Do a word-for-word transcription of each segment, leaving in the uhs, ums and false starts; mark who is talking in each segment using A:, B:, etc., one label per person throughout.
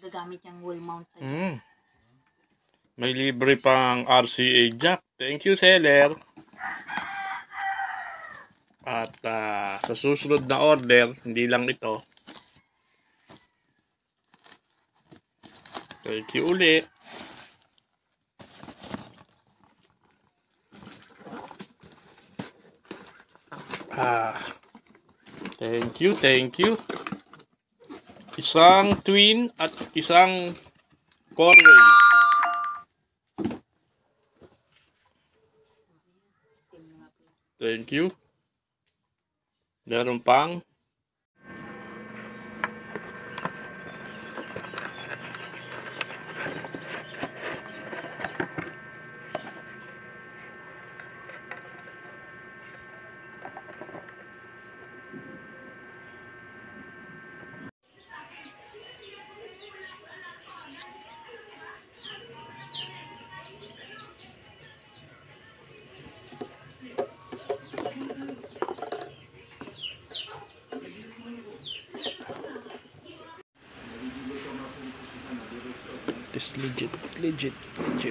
A: gagamit yung wall mount sa
B: Mm. May libre pang R C A jack. Thank you, seller. At uh, sa susunod na order, hindi lang ito. Thank you uli. Ah, thank you, thank you. Isang twin at isang four-way. Thank you. Meron pang this legit, legit, legit.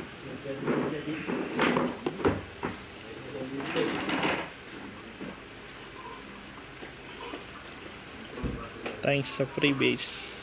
B: Thanks sa Freebase.